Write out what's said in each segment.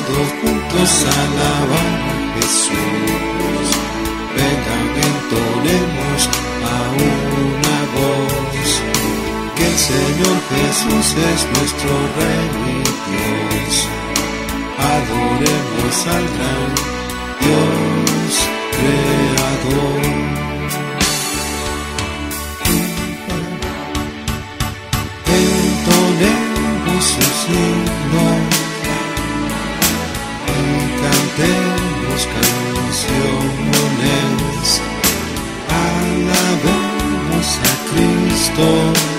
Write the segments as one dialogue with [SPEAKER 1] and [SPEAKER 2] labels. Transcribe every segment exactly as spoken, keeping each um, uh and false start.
[SPEAKER 1] todos juntos a alabar a Jesús. Vengan, entonemos a una voz, que el Señor Jesús es nuestro Rey y Dios. Adoremos al gran Dios Creador. Entonemos sus himnos y cantemos canciones. Alabemos a Cristo,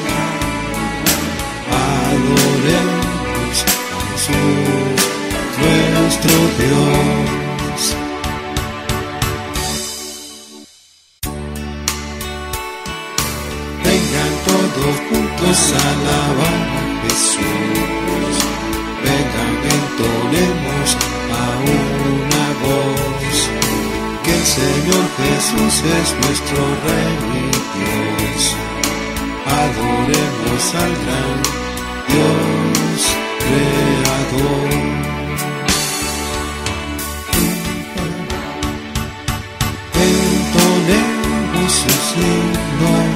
[SPEAKER 1] adoremos a Jesús, nuestro Dios. Vengan todos juntos a alabar a Jesús. Vengan, entonemos a una voz, que el Señor Jesús es nuestro Rey y Dios. Adoremos al gran Dios Creador. Entonemos sus himnos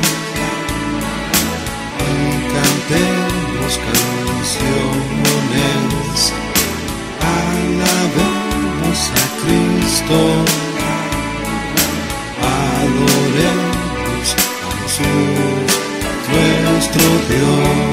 [SPEAKER 1] y cantemos canciones. Alabemos a Cristo, adoremos a Jesús, nuestro Dios.